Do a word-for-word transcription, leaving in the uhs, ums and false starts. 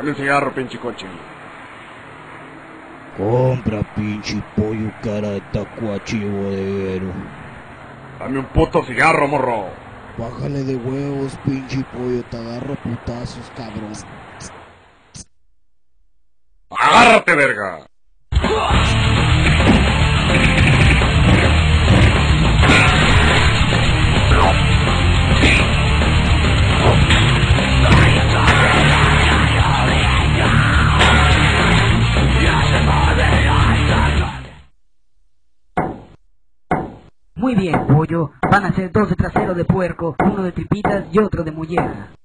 Dame un cigarro, pinche coche. Compra, pinche pollo, cara de tacuachi bodeguero. Dame un puto cigarro, morro. Bájale de huevos, pinche pollo, te agarro putazos, cabrón. ¡Agárrate, verga! Muy bien, pollo. Van a ser dos de trasero de puerco, uno de tripitas y otro de mollera.